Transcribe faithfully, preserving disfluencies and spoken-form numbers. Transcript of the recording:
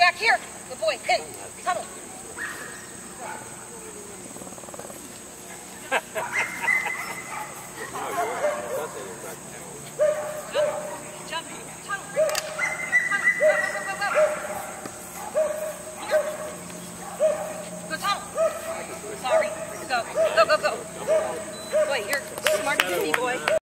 back here. Good boy. In. Tunnel. Jump. Tunnel. Tunnel. Go, go, go, go, go. Go tunnel. Sorry. Go. Go, go, go.